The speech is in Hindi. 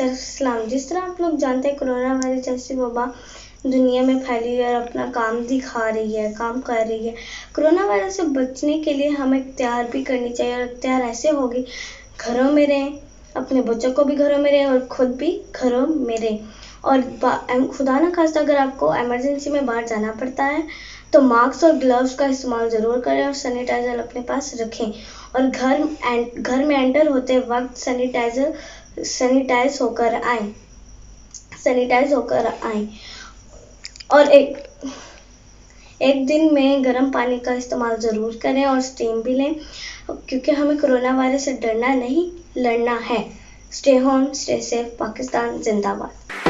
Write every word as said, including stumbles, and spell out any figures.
तरफ सलाम। जिस तरह आप लोग जानते हैं कोरोना वायरस जैसी वबा दुनिया में फैली है और अपना काम दिखा रही है, काम कर रही है। कोरोना वायरस से बचने के लिए हमें इख्तियार भी करनी चाहिए, और इख्तियार ऐसे होगी, घरों में रहें, अपने बच्चों को भी घरों में रहें और खुद भी घरों में रहें। और खुदा न खास्ता अगर आपको इमरजेंसी में बाहर जाना पड़ता है तो मास्क और ग्लव्स का इस्तेमाल ज़रूर करें और सैनिटाइज़र अपने पास रखें। और घर घर में एंटर होते वक्त सैनिटाइज़र सैनिटाइज होकर आएँ सैनिटाइज होकर आएँ और एक एक दिन में गर्म पानी का इस्तेमाल ज़रूर करें और स्टीम भी लें, क्योंकि हमें कोरोना वायरस से डरना नहीं, लड़ना है। Stay home, stay safe. Pakistan जिंदाबाद।